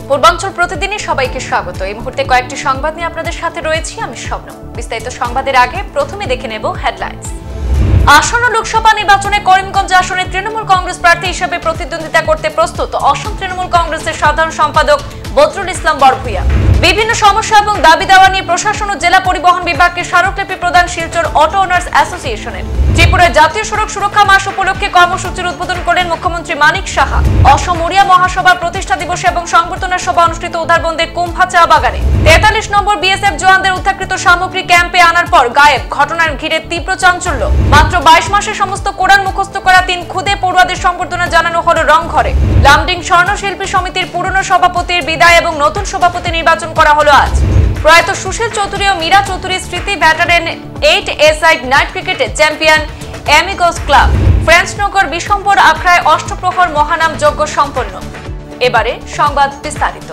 পূর্বাঞ্চল প্রতিদিনই সবাইকে স্বাগত। এই মুহূর্তে কয়েকটি সংবাদ নিয়ে আপনাদের সাথে রয়েছি আমি শবনম। বিস্তারিত সংবাদের আগে প্রথমে দেখে নেব হেডলাইন্স। আসন্ন লোকসভা নির্বাচনে করিমগঞ্জ আসনে তৃণমূল কংগ্রেস প্রার্থী হিসেবে প্রতিদ্বন্দ্বিতা করতে প্রস্তুত অসম তৃণমূল কংগ্রেসের সাধারণ সম্পাদক বদরুল ইসলাম বরভূয়া। বিভিন্ন সমস্যা এবং দাবি দেওয়া নিয়ে প্রশাসন ও জেলা পরিবহন বিভাগকে স্মারকলিপি প্রদান শিলচর অটো ওনার্স অ্যাসোসিয়েশনের। ত্রিপুরায় জাতীয় সড়ক সুরক্ষা মাস উপলক্ষে কর্মসূচির উদ্বোধন করেন মুখ্যমন্ত্রী মানিক সাহা। অসম ওড়িয়া মহাসভার প্রতিষ্ঠা দিবস এবং সংবর্ধনা সভা অনুষ্ঠিত উধারবন্দের কুম্ভা চা বাগানে। 43 নম্বর বিএসএফ জওয়ানদের উদ্ধারকৃত সামগ্রী ক্যাম্পে আনার পর গায়েব, ঘটনার ঘিরে তীব্র চাঞ্চল্য। মাত্র 22 মাসে সমস্ত কোরআন মুখস্থ করা 3 খুদে পড়ুয়াদের সংবর্ধনা জানানো হলো রংঘরে। লামডিং স্বর্ণশিল্পী সমিতির পুরনো সভাপতির বিদায় এবং নতুন সভাপতি নির্বাচন করা হলো আজ। প্রয়াত সুশীল চৌধুরী ও মীরা চৌধুরীর স্মৃতি ভেটারেন 8A-সাইড নাইট ক্রিকেটে চ্যাম্পিয়ন অ্যামিগোস ক্লাব। ফ্রেঞ্চনগর বিশম্বর আখড়ায় অষ্টপ্রহর মহানাম যজ্ঞ সম্পন্ন। এবারে সংবাদ বিস্তারিত।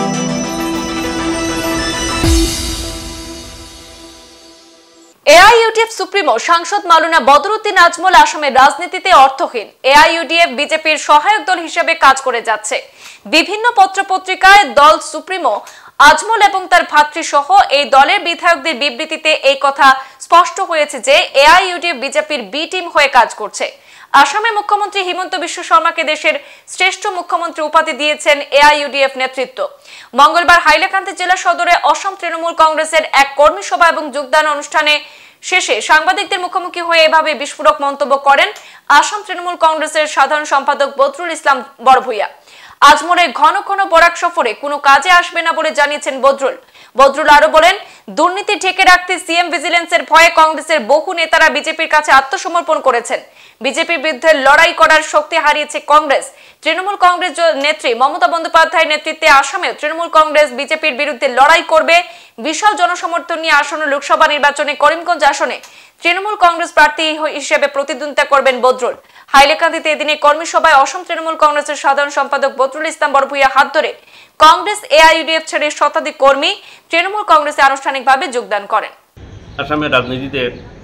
এআইইউডিএফ সুপ্রিমো সাংসদ মাওলানা বদরুদ্দিন আজমল আসামের রাজনীতিতে অর্থহীন। এআইইউডিএফ বিজেপির সহায়ক দল হিসেবে কাজ করে যাচ্ছে। বিভিন্ন পত্রপত্রিকায় দল সুপ্রিমো আজমল এবং তার ভাতৃ সহ এই দলের বিধায়কদের বিবৃতিতে এই কথা স্পষ্ট হয়েছে যে এআইইউডিএফ বিজেপির বি টিম হয়ে কাজ করছে। আসামের মুখ্যমন্ত্রী হিমন্ত বিশ্ব শর্মাকে দেশের শ্রেষ্ঠ মুখ্যমন্ত্রী উপাধি দিয়েছেন এআইইউডিএফ নেতৃত্ব। মঙ্গলবার হাইলাকান্দি জেলা সদরে অসম তৃণমূল কংগ্রেসের এক কর্মী সভা এবং যোগদান অনুষ্ঠানে শেষে সাংবাদিকদের মুখোমুখি হয়ে এভাবে বিস্ফোরক মন্তব্য করেন আসাম তৃণমূল কংগ্রেসের সাধারণ সম্পাদক বদরুল ইসলাম বরভূয়া। আজমলের ঘন ঘন বরাক সফরে কোনো কাজে আসবে না বলে জানিয়েছেন বদরুল আরো বলেন, দুর্নীতি ঢেকে রাখতে সিএম ভিজিলেন্সের ভয়ে কংগ্রেসের বহু নেতারা বিজেপির কাছে আত্মসমর্পণ করেছেন। বিজেপির বিরুদ্ধে লড়াই করার শক্তি হারিয়েছে কংগ্রেস। তৃণমূল কংগ্রেস নেত্রী মমতা বন্দ্যোপাধ্যায়ের নেতৃত্বে আসামেও তৃণমূল কংগ্রেস বিজেপির বিরুদ্ধে লড়াই করবে। বিশাল জনসমর্থন নিয়ে আসন্ন লোকসভা নির্বাচনে করিমগঞ্জ আসনে তৃণমূল কংগ্রেস প্রার্থী হিসেবে প্রতিদ্বন্দ্বিতা করবেন বদরুল। হাইলাকান্দিতে এদিনে কর্মী সভায় অসম তৃণমূল কংগ্রেসের সাধারণ সম্পাদক বদরুল ইসলাম বরভূয়া হাত ধরে কংগ্রেস এআইইউডিএফ ছেড়ে শতাধিক কর্মী তৃণমূল কংগ্রেসে আনুষ্ঠানিকভাবে যোগদান করেন। আসামের রাজনীতিতে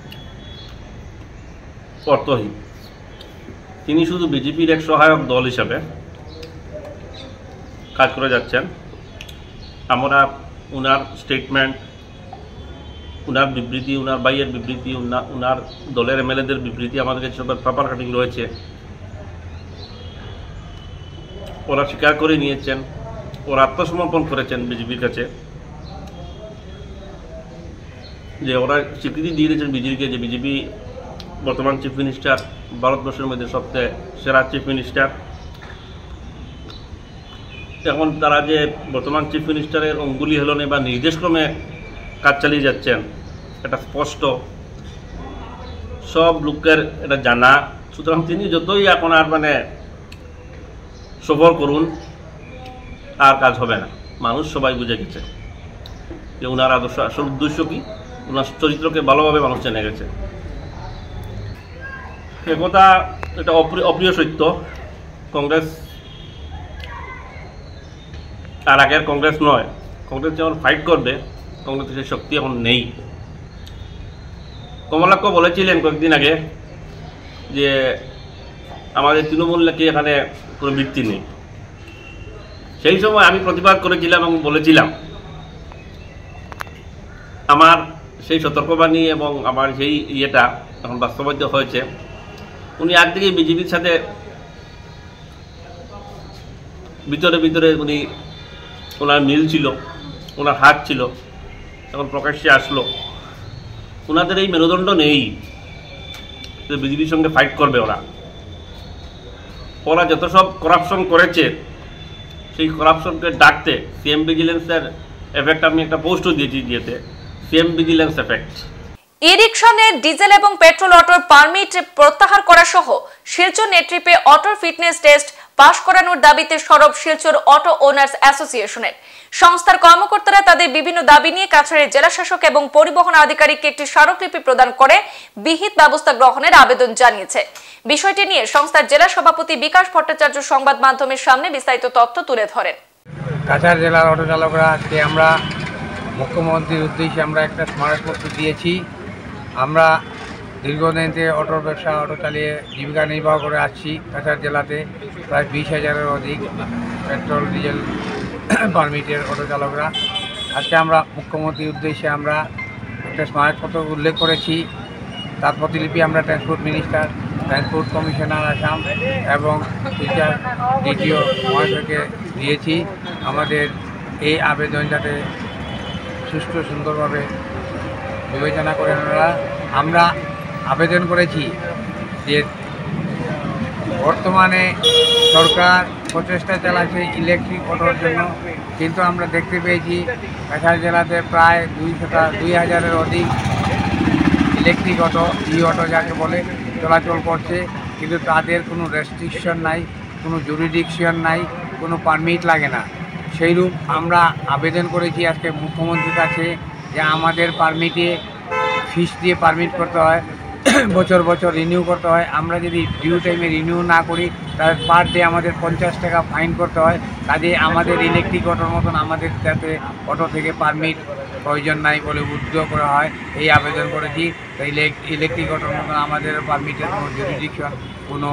অর্থহীন। তিনি শুধু বিজেপির এক সহায়ক দল হিসাবে কাজ করে যাচ্ছেন। আমরা ওনার স্টেটমেন্ট, ওনার বিবৃতি, ওনার ভাইয়ের বিবৃতি, ওনার দলের এমএলএদের বিবৃতি আমাদের কাছে সবার পেপার কাটিং রয়েছে। ওরা স্বীকার করে নিয়েছেন, ওরা আত্মসমর্পণ করেছেন বিজেপির কাছে, যে ওরা স্বীকৃতি দিয়ে দিয়েছেন বিজেপিকে যে বিজেপি বর্তমান চিফ মিনিস্টার ভারতবর্ষের মধ্যে সবচেয়ে সেরা চিফ মিনিস্টার। এখন তারা যে বর্তমান চিফ মিনিস্টারের অঙ্গুলি হেলনে বা নির্দেশক্রমে কাজ চালিয়ে যাচ্ছেন, এটা স্পষ্ট, সব লোকের এটা জানা। সুতরাং তিনি যতই এখন আর সফর করুন, আর কাজ হবে না। মানুষ সবাই বুঝে গেছে যে ওনার আদর্শ আসল উদ্দেশ্য কি, ওনার চরিত্রকে ভালোভাবে মানুষ জেনে গেছে। একথা এটা অপ্রিয় সত্য। কংগ্রেস আর আগের কংগ্রেস নয়। কংগ্রেস যেমন ফাইট করবে, কংগ্রেসের সেই শক্তি এখন নেই। কমলাক্ষ বলেছিলেন কয়েকদিন আগে যে আমাদের তৃণমূল নাকি এখানে কোনো ভিত্তি নেই। সেই সময় আমি প্রতিবাদ করেছিলাম এবং বলেছিলাম, আমার সেই সতর্কবাণী এবং আমার সেই ইয়েটা এখন বাস্তবায়িত হয়েছে। উনি একদিকে বিজেপির সাথে ভিতরে উনি ওনার মিল ছিল, ওনার হাত ছিল, এখন প্রকাশ্যে আসলো। ওনাদের এই মেরুদণ্ড নেই যে বিজেপির সঙ্গে ফাইট করবে। ওরা যত সব করাপশন করেছে, সেই করাপশনকে ডাকতে সিএম ভিজিলেন্সের এফেক্ট আমি একটা পোস্টও দিয়েছি, দিয়েতে CM vigilance effect. E rickshaw নিয়ে ডিজেল এবং পেট্রোল অটোর পারমিট প্রত্যাহার করা সহ শিলচর নেট্রিপে অটোর ফিটনেস টেস্ট পাশ করানোর দাবিতে সরব শিলচর অটো ওনার্স অ্যাসোসিয়েশনের। সংস্থার কর্মকর্তারা তাদের বিভিন্ন দাবি নিয়ে কাছাড়ের জেলাশাসক এবং পরিবহন আধিকারিককে একটি স্মারকলিপি প্রদান করে বিহিত ব্যবস্থা গ্রহণের আবেদন জানিয়েছে। বিষয়টি নিয়ে সংস্থার জেলা সভাপতি বিকাশ ভট্টাচার্য সংবাদ মাধ্যমের সামনে বিস্তারিত তথ্য তুলে ধরেন। কাছাড় জেলার অটো চালকরা আজকে আমরা মুখ্যমন্ত্রীর উদ্দেশ্যে আমরা একটা স্মারকপত্র দিয়েছি। আমরা দীর্ঘদিন থেকে অটো চালিয়ে জীবিকা নির্বাহ করে আসছি। কাছাড় জেলাতে প্রায় 20,000-এর অধিক পেট্রোল ডিজেল পারমিটের অটো চালকরা। আজকে আমরা মুখ্যমন্ত্রীর উদ্দেশ্যে আমরা একটা স্মারকপত্র উল্লেখ করেছি। তার প্রতিলিপি আমরা transport minister, transport commissioner Assam এবং টিচার ডিটিও মহাশয়কে দিয়েছি। আমাদের এই আবেদন যাতে সুষ্ঠু সুন্দরভাবে বিবেচনা করেন ওনারা। আমরা আবেদন করেছি যে বর্তমানে সরকার প্রচেষ্টা চালাচ্ছে ইলেকট্রিক অটোর জন্য, কিন্তু আমরা দেখতে পেয়েছি কাছাড় জেলাতে প্রায় 2000-এর অধিক ইলেকট্রিক অটো, অটো যাকে বলে, চলাচল করছে, কিন্তু তাদের কোনো রেস্ট্রিকশন নাই, কোনো জুরিডিকশন নাই, কোনো পারমিট লাগে না। সেইরূপ আমরা আবেদন করেছি আজকে মুখ্যমন্ত্রীর কাছে যে আমাদের পারমিটে ফিস দিয়ে পারমিট করতে হয়, বছর বছর রিনিউ করতে হয়। আমরা যদি ডিউ টাইমে রিনিউ না করি তাহলে পার ডে আমাদের 50 টাকা ফাইন করতে হয়। কাজে আমাদের ইলেকট্রিক অটোর মতন আমাদের যাতে অটো থেকে পারমিট প্রয়োজন নাই বলে উদ্যোগ করা হয়, এই আবেদন করেছি। তাই ইলেকট্রিক অটোর মতন আমাদের পারমিটের কোনো জুরিডিকশন, কোনো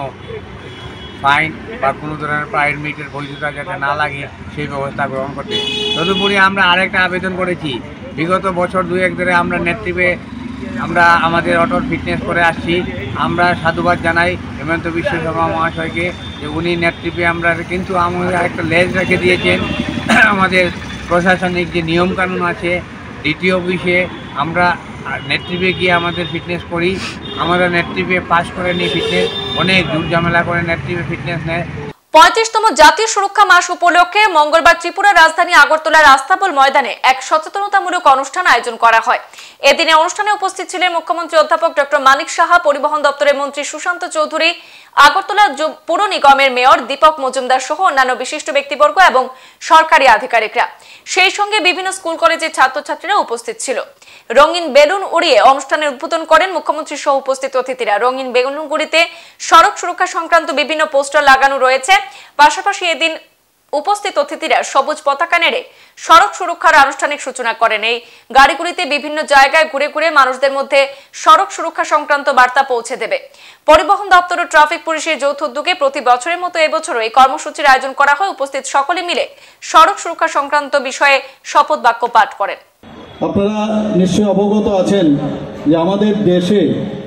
ফাইন বা কোনো ধরনের পারমিটের বৈধতা যাতে না লাগে সেই ব্যবস্থা গ্রহণ করতে। তদুপরি আমরা আরেকটা আবেদন করেছি। বিগত বছর 2-1 ধরে আমরা নেতৃত্বে আমরা আমাদের অটোর ফিটনেস করে আসছি। আমরা সাধুবাদ জানাই হেমন্ত বিশ্ব শর্মা মহাশয়কে যে উনি নেতৃত্বে আমরা, কিন্তু আমাদের একটা লেজ রেখে দিয়েছেন আমাদের প্রশাসনিক যে নিয়মকানুন আছে ডিটিও অফিসে। আমরা নেতৃত্বে গিয়ে আমাদের ফিটনেস করি, আমাদের নেতৃত্বে পাস করে নিয়ে ফিটনেস, অনেক দূর ঝামেলা করে নেতৃত্বে ফিটনেস নেয়। 35তম জাতীয় সুরক্ষা মাস উপলক্ষে মঙ্গলবার ত্রিপুরা রাজধানী আগরতলার আস্তাবল ময়দানে এক সচেতনতামূলক অনুষ্ঠান আয়োজন করা হয়। এদিনে অনুষ্ঠানে উপস্থিত ছিলেন মুখ্যমন্ত্রী অধ্যাপক ডক্টর মানিক সাহা, পরিবহন দপ্তরের মন্ত্রী সুশান্ত চৌধুরী, আগরতলা পুর নিগমের মেয়র দীপক মজুমদার সহ অন্যান্য বিশিষ্ট ব্যক্তিবর্গ এবং সরকারি আধিকারিকরা। সেই সঙ্গে বিভিন্ন স্কুল কলেজের ছাত্রছাত্রীরা উপস্থিত ছিল। রঙিন বেলুন উড়িয়ে অনুষ্ঠানের উদ্বোধন করেন মুখ্যমন্ত্রী সহ উপস্থিত অতিথিরা। রঙিন বেলুনগুলিতে সড়ক সুরক্ষা সংক্রান্ত বিভিন্ন পোস্টার লাগানো রয়েছে। পাশাপাশি এদিন উপস্থিত অতিথিরা সবুজ পতাকা নেড়ে সড়ক সুরক্ষার আনুষ্ঠানিক সূচনা করেন। এই গাড়িগুলিতে বিভিন্ন জায়গায় ঘুরে ঘুরে মানুষদের মধ্যে সড়ক সুরক্ষা সংক্রান্ত বার্তা পৌঁছে দেবে। পরিবহন দপ্তর ও ট্রাফিক পুলিশের যৌথ উদ্যোগে প্রতি বছরের মতো এবছরও এই কর্মসূচির আয়োজন করা হয়। উপস্থিত সকলে মিলে সড়ক সুরক্ষা সংক্রান্ত বিষয়ে শপথ বাক্য পাঠ করেন। আপনারা নিশ্চয়ই অবগত আছেন যে আমাদের দেশে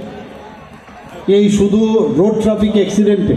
এই শুধু রোড ট্রাফিক অ্যাক্সিডেন্টে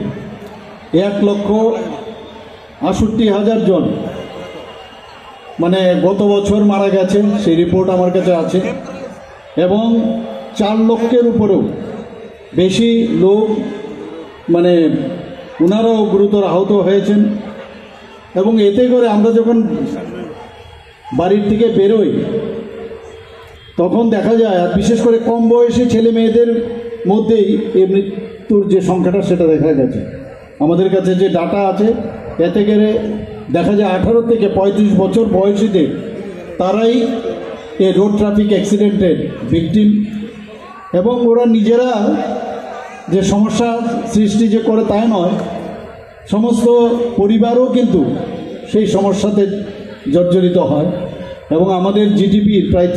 1,68,000 জন মানে গত বছর মারা গেছে, সেই রিপোর্ট আমার কাছে আছে, এবং 4 লক্ষের উপরেও বেশি লোক মানে ওনারাও গুরুতর আহত হয়েছেন। এবং এতে করে আমরা যখন বাড়ির থেকে বেরোই তখন দেখা যায়, আর বিশেষ করে কম বয়সী ছেলে মেয়েদের মধ্যেই এই মৃত্যুর যে সংখ্যাটা সেটা দেখা গেছে। আমাদের কাছে যে ডাটা আছে এতে করে দেখা যায় 18 থেকে 35 বছর বয়সীদের তারাই এই রোড ট্রাফিক অ্যাক্সিডেন্টের ভিকটিম, এবং ওরা নিজেরা যে সমস্যা সৃষ্টি যে করে তাই নয়, সমস্ত পরিবারও কিন্তু সেই সমস্যাতে জর্জরিত হয়। এবং আমাদের জিডিপির প্রায়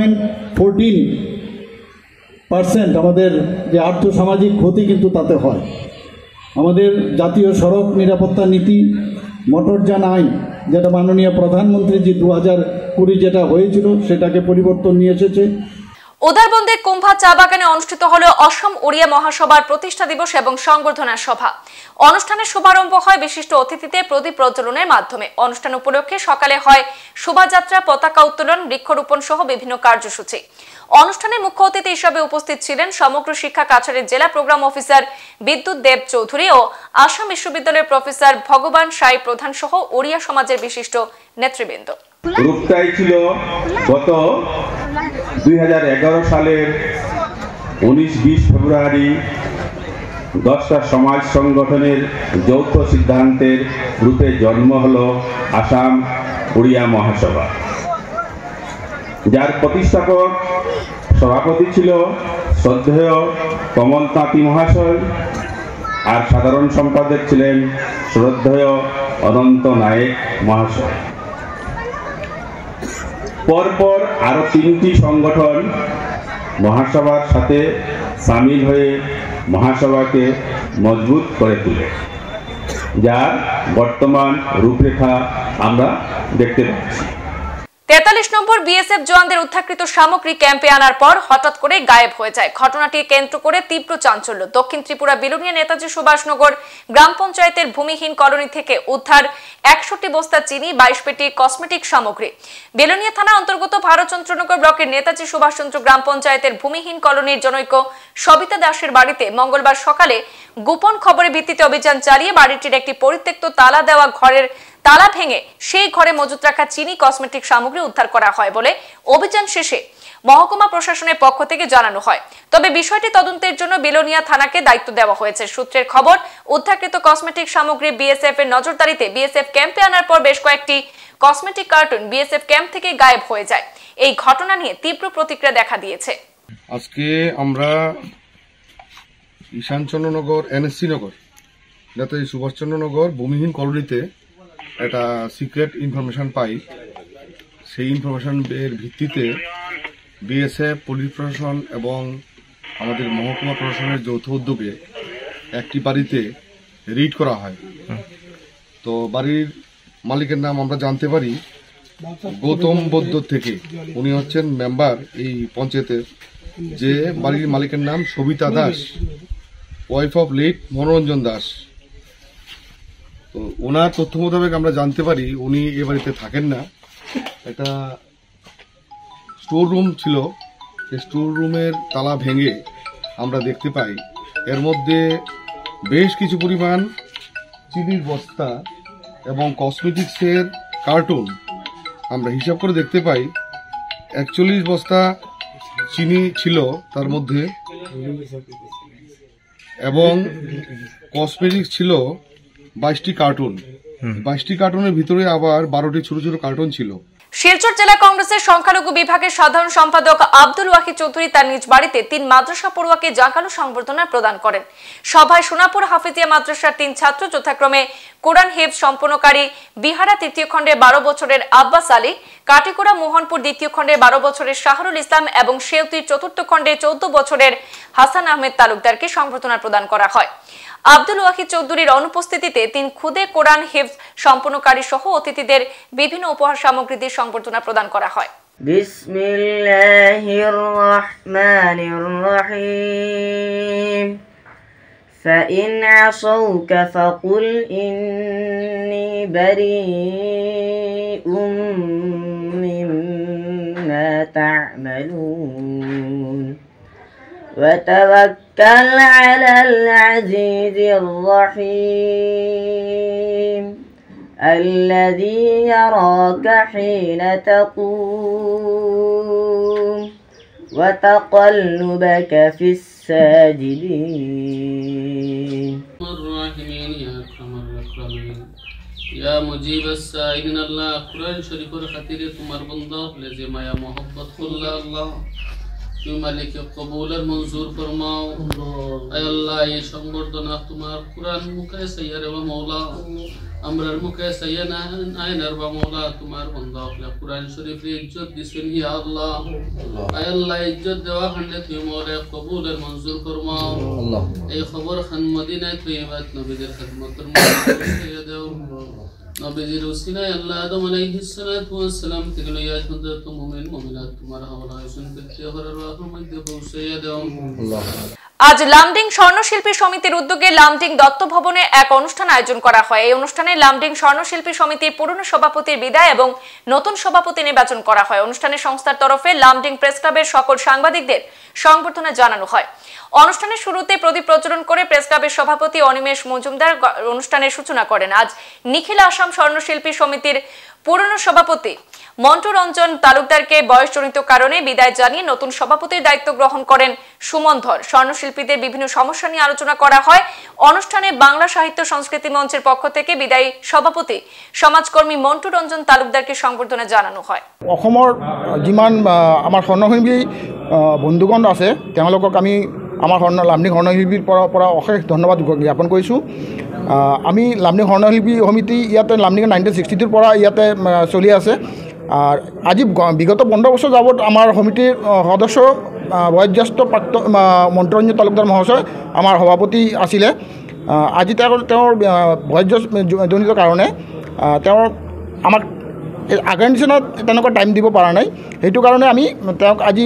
3.14% আমাদের যে আর্থসামাজিক ক্ষতি কিন্তু তাতে হয়। আমাদের জাতীয় সড়ক নিরাপত্তা নীতি, মোটরযান আইন, যেটা মাননীয় প্রধানমন্ত্রী 2020 যেটা হয়েছিল সেটাকে পরিবর্তন নিয়ে এসেছে। উদারবন্দে কুম্ভা চা বাগানে অনুষ্ঠিত হল অসম ওড়িয়া মহাসভার প্রতিষ্ঠা দিবস এবং সংবর্ধনা সভা। অনুষ্ঠানের শুভারম্ভ হয় বিশিষ্ট অতিথিদের প্রদীপ প্রজ্বলনের মাধ্যমে। অনুষ্ঠান উপলক্ষে সকালে হয় শোভাযাত্রা, পতাকা উত্তোলন, বৃক্ষরোপণ সহ বিভিন্ন কার্যসূচি। অনুষ্ঠানে মুখ্য অতিথি হিসেবে উপস্থিত ছিলেন সমগ্র শিক্ষা কাছাড়ের জেলা প্রোগ্রাম অফিসার বিদ্যুৎ দেব চৌধুরী ও আসাম বিশ্ববিদ্যালয়ের প্রফেসর ভগবান সাই প্রধান সহ ওড়িয়া সমাজের বিশিষ্ট নেতৃবৃন্দ। রূপটাই ছিল গত 2011 সালের 19-20 ফেব্রুয়ারি 10টা সমাজ সংগঠনের যৌথ সিদ্ধান্তের রূপে জন্ম হলো আসাম ওড়িয়া মহাসভা, যার প্রতিষ্ঠাপক সভাপতি ছিল শ্রদ্ধেয় কমল তাঁতি মহাশয়, আর সাধারণ সম্পাদক ছিলেন শ্রদ্ধেয় অনন্ত নায়েক মহাশয়। পরপর আরো 3টি সংগঠন মহাসভার সাথে সামিল হয়ে মহাসভাকে মজবুত করে তোলে, যার বর্তমান রূপরেখা আমরা দেখতে পাচ্ছি। 43 নম্বর বিএসএফ জওয়ানদের উদ্ধারকৃত সামগ্রী ক্যাম্পে আনার পর হঠাৎ করে গায়েব হয়ে যায়। ঘটনাটি কেন্দ্র করে তীব্র চাঞ্চল্য। দক্ষিণ ত্রিপুরা বিলোনিয়া নেতাজি সুভাষনগর গ্রাম পঞ্চায়েতের ভূমিহীন কলোনি থেকে উদ্ধার 61 বস্তা চিনি, 22 পেটি কসমেটিক সামগ্রী। বিলোনিয়া থানা অন্তর্গত ভারতচন্দ্রনগর ব্লকের নেতাজি সুভাষচন্দ্র গ্রাম পঞ্চায়েতের ভূমিহীন কলোনির জনৈক সবিতা দাসের বাড়িতে মঙ্গলবার সকালে গোপন খবরের ভিত্তিতে অভিযান চালিয়ে বাড়িটির একটি পরিত্যক্ত তালা দেওয়া ঘরের তালা ভেঙে সেই ঘরে মজুত রাখা চিনি, কসমেটিক সামগ্রী উদ্ধার করা হয় বলে অভিযান শেষে মহকুমা প্রশাসনের পক্ষ থেকে জানানো হয়। তবে বিষয়টি তদন্তের জন্য বিলোনিয়া থানাকে দায়িত্ব দেওয়া হয়েছে। সূত্রের খবর, উদ্ধারকৃত কসমেটিক সামগ্রী বিএসএফ এর নজরদারিতে বিএসএফ ক্যাম্পে আনার পর বেশ কয়েকটি কসমেটিক কার্টুন বিএসএফ ক্যাম্প থেকে গায়েব হয়ে যায়। এই ঘটনা নিয়ে তীব্র প্রতিক্রিয়া দেখা দিয়েছে। আজকে আমরা ঈশানচন্দ্রনগর এনএসসি নগর নেতাজি সুভাষচন্দ্রনগর ভূমিহীন কলোনিতে একটা সিক্রেট ইনফরমেশন পাই। সেই ইনফরমেশনের ভিত্তিতে বিএসএফ, পুলিশ প্রশাসন এবং আমাদের মহকুমা প্রশাসনের যৌথ উদ্যোগে একটি বাড়িতে রিড করা হয়। তো বাড়ির মালিকের নাম আমরা জানতে পারি গৌতম বৈদ্য থেকে। উনি হচ্ছেন মেম্বার এই পঞ্চায়েতের। যে বাড়ির মালিকের নাম Sabita Das, wife of late Manoranjan Das. তো ওনার তথ্য মোতাবেক আমরা জানতে পারি উনি এ বাড়িতে থাকেন না। একটা স্টোর রুম ছিল, সেই স্টোর রুমের তালা ভেঙে আমরা দেখতে পাই এর মধ্যে বেশ কিছু পরিমাণ চিনির বস্তা এবং কসমেটিক্সের কার্টুন আমরা হিসাব করে দেখতে পাই 41 বস্তা চিনি ছিল তার মধ্যে, এবং কসমেটিক্স ছিল 22টি কার্টুন। 22টি কার্টুনের ভিতরে আবার 12টি ছোট ছোট কার্টুন ছিল। শিলচর জেলা কংগ্রেসের সংখ্যালঘু বিভাগের সাধারণ সম্পাদক আব্দুল ওয়াহিদ চৌধুরী তার নিজ বাড়িতে 3 মাদ্রাসা পড়ুয়াকে জাঁকালো সংবর্ধনা প্রদান করেন। সভায় সোনাপুর হাফিজিয়া মাদ্রাসার 3 ছাত্র যথাক্রমে কোরআন হিফজ সম্পন্নকারী বিহারা তৃতীয় খণ্ডের 12 বছরের আব্বাস আলী, কাটিকুড়া মোহনপুর দ্বিতীয় খণ্ডের 12 বছরের শাহরুল ইসলাম এবং শেউতির চতুর্থ খণ্ডে 14 বছরের হাসান আহমেদ তালুকদারকে সংবর্ধনা প্রদান করা হয়। আব্দুল ওয়াহিদ চৌধুরীর অনুপস্থিতিতে 3 খুদে কোরআন হিফজ সম্পন্নকারী সহ অতিথিদের বিভিন্ন উপহার সামগ্রী দিয়ে সংবর্ধনা প্রদান করা হয়। বিসমিল্লাহির রহমানির রহিম। فإن عصوك فقل إني بريء مما تعملون وتوكل على العزيز الرحيم الذي يراك حين تقوم وتقلبك في الساجدين الراحمين يا أكرم الأكرمين يا مجيب السائلين الله قرآن شريف الخطير تمہار بندہ لزما یا محبت اللہ اللہ তুমি মালিক কবুলের মঞ্জুর ফরমাও। আয় আল্লাহ, এই সংবর্ধনা তোমার কুরআন মুখে সাইয়ারে বা মওলা, আমরার মুখে সাইয়ানা আয়নার বা মওলা, তোমার বান্দা হলে কুরআন শরীফের ইজ্জত দিছেন ইয়া আল্লাহ। আয় আল্লাহ, ইজ্জত দেওয়া হলে তুমি মওলা কবুলের মঞ্জুর ফরমাও। এই খবর খান মদিনায় তৈয়বাত নবীদের খিদমতের মধ্যে দাও। নবীজির ওসিলায় আল্লাহ আদম আলাইহিস সালাতু ওয়াস সালাম থেকে লইয়া পর্যন্ত মুমিন মুমিনাত তোমার হাওলায় শুনতে হরার রাহর মধ্যে পৌঁছাইয়া দাও। আজ লামডিং স্বর্ণশিল্পী সমিতির উদ্যোগে লামডিং দত্ত ভবনে এক অনুষ্ঠান আয়োজন করা হয়। এই অনুষ্ঠানে লামডিং স্বর্ণশিল্পী সমিতির পুরনো সভাপতির বিদায় এবং নতুন সভাপতি নির্বাচন করা হয়। অনুষ্ঠানে সংস্থার তরফে লামডিং প্রেস ক্লাবের সকল সাংবাদিকদের সংবর্ধনা জানানো হয়। অনুষ্ঠানের শুরুতে প্রদীপ প্রজ্বলন করে প্রেস ক্লাবের সভাপতি অনিমেষ মজুমদার অনুষ্ঠানের সূচনা করেন। আজ নিখিল আসাম স্বর্ণশিল্পী সমিতির পুরনো সভাপতি মন্টু রঞ্জন তালুকদারকে বয়সজনিত কারণে বিদায় জানিয়ে নতুন সভাপতির দায়িত্ব গ্রহণ করেন সুমন ধর। স্বর্ণশিল্পীদের বিভিন্ন সমস্যা নিয়ে আলোচনা করা হয়। অনুষ্ঠানে বাংলা সাহিত্য সংস্কৃতি মঞ্চের পক্ষ থেকে বিদায়ী সভাপতি সমাজকর্মী মন্টু রঞ্জন তালুকদারকে সংবর্ধনা জানানো হয়। অসমৰ যিমান আমাৰ স্বৰ্ণশিল্পী বন্ধুগণ আছে তেওঁলোকক আমি আমাৰ লামডিং স্বৰ্ণশিল্পীৰ পৰা অশেষ ধন্যবাদ জ্ঞাপন কৰিছোঁ। আমি লামডিং স্বৰ্ণশিল্পী সমিতি ইয়াতে লামডিং 1962 পৰা ইয়াতে চলি আছে। আজি বিগত 15 বছৰ যাবত আমাৰ সমিতিৰ সদস্য বয়োজ্যেষ্ঠ প্ৰাক্তন মন্টুৰঞ্জন তালুকদাৰ মহাশয় আমাৰ সভাপতি আছিলে। আজি তেওঁৰ বয়োজ্যজনিত কাৰণে তেওঁৰ আমাক আগৰ নিচিনা তেনেকুৱা টাইম দিব পৰা নাই। সেইটো কাৰণে আমি তেওঁক আজি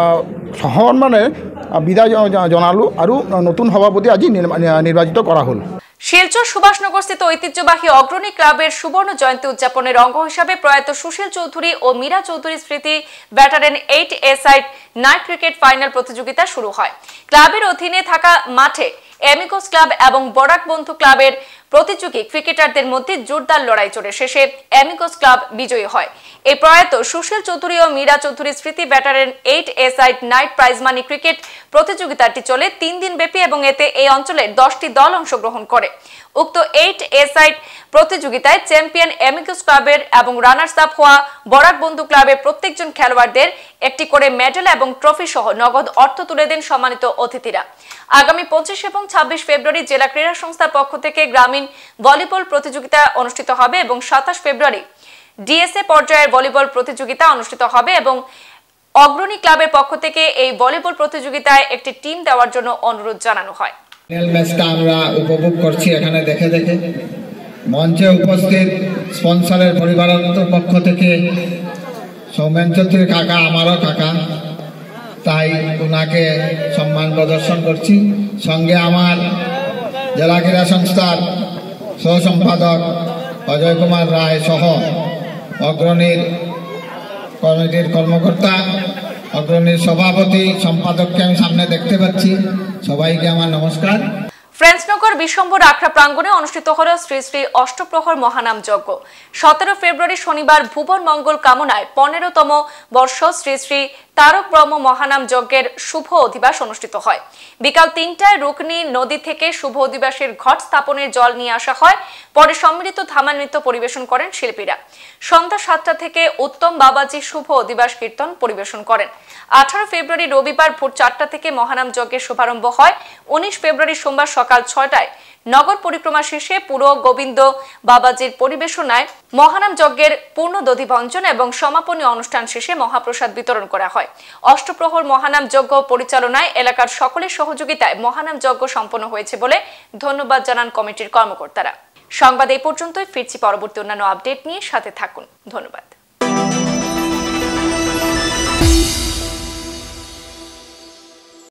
সন্মানে বিদায় জনালোঁ আৰু নতুন সভাপতি আজি নিৰ্বাচিত কৰা হ'ল। শিলচর সুভাষনগরস্থিত ঐতিহ্যবাহী অগ্রণী ক্লাবের সুবর্ণ জয়ন্তী উদযাপনের অঙ্গ হিসাবে প্রয়াত সুশীল চৌধুরী ও মীরা চৌধুরী স্মৃতি ব্যাটারেন 8A-সাইড নাইট ক্রিকেট ফাইনাল প্রতিযোগিতা শুরু হয়। ক্লাবের অধীনে থাকা মাঠে অ্যামিগোস ক্লাব এবং বরাক বন্ধু ক্লাবের প্রতিযোগী ক্রিকেটারদের মধ্যে জোরদার লড়াই চলে শেষে অ্যামিগোস ক্লাব বিজয়ী হয়। এই প্রয়াত সুশীল চৌধুরী ও মীরা চৌধুরী স্মৃতি ব্যাটারেন 8A-সাইড নাইট প্রাইজ মানি ক্রিকেট প্রতিযোগিতাটি চলে 3 দিন ব্যাপী এবং এতে এই অঞ্চলের 10টি দল অংশগ্রহণ করে। উক্ত 8A-সাইড প্রতিযোগিতায় চ্যাম্পিয়ন অ্যামিগোস ক্লাবের এবং রানার্স আপ হওয়া বরাক বন্ধু ক্লাবের প্রত্যেকজন খেলোয়াড়দের একটি করে মেডেল এবং ট্রফি সহ নগদ অর্থ তুলে দেন সম্মানিত অতিথিরা। আগামী 25 এবং 26 ফেব্রুয়ারি জেলা ক্রীড়া সংস্থার পক্ষ থেকে গ্রামীণ ভলিবল প্রতিযোগিতা অনুষ্ঠিত হবে এবং 27 ফেব্রুয়ারি ডিএসএ পর্যায়ের ভলিবল প্রতিযোগিতা অনুষ্ঠিত হবে এবং অগ্রণী ক্লাবের পক্ষ থেকে এই ভলিবল প্রতিযোগিতায় একটি টিম দেওয়ার জন্য অনুরোধ জানানো হয়। ম্যাচটা আমরা উপভোগ করছি এখানে দেখে দেখে। মঞ্চে উপস্থিত স্পন্সরের পরিবারের পক্ষ থেকে সৌমেন চৌধুরী কাকা আমারও কাকা, তাই ওনাকে সম্মান প্রদর্শন করছি। সঙ্গে আমার জেলা ক্রীড়া সংস্থার সহ সম্পাদক অজয় কুমার রায় সহ অগ্রণীর কমিটির কর্মকর্তা, অগ্রণীর সভাপতি, সম্পাদককে আমি সামনে দেখতে পাচ্ছি। সবাইকে আমার নমস্কার। ফ্রেন্সনগর বিশ্বম্বর আখড়া প্রাঙ্গণে অনুষ্ঠিত হল শ্রী শ্রী অষ্টপ্রহর মহানাম যজ্ঞ। 17 ফেব্রুয়ারি শনিবার ভুবন মঙ্গল কামনায় 15তম বর্ষ শ্রী শ্রী তারক ব্রহ্ম মহানাম যজ্ঞের শুভ অধিবাস অনুষ্ঠিত হয়। বিকাল 3টায় রুকনি নদী থেকে শুভ অধিবাসের ঘট স্থাপনের জল নিয়ে আসা হয়। পরে সম্মিলিত ধামা নৃত্য পরিবেশন করেন শিল্পীরা। সন্ধ্যা 7টা থেকে উত্তম বাবাজি শুভ অধিবাস কীর্তন পরিবেশন করেন। 18 ফেব্রুয়ারি রবিবার ভোর 4টা থেকে মহানাম যজ্ঞের শুভারম্ভ হয়। 19 ফেব্রুয়ারি সোমবার সকাল 6টায় নগর পরিক্রমা শেষে পুরো গোবিন্দ বাবাজির পরিবেশনায় মহানাম যজ্ঞের পূর্ণ দধিভঞ্জন এবং সমাপনী অনুষ্ঠান শেষে মহাপ্রসাদ বিতরণ করা হয়। অষ্টপ্রহর মহানাম যজ্ঞ পরিচালনায় এলাকার সকলের সহযোগিতায় মহানাম যজ্ঞ সম্পন্ন হয়েছে বলে ধন্যবাদ জানান কমিটির কর্মকর্তারা। সংবাদ এই পর্যন্তই, ফিরছি পরবর্তী অন্যান্য আপডেট নিয়ে, সাথে থাকুন। ধন্যবাদ।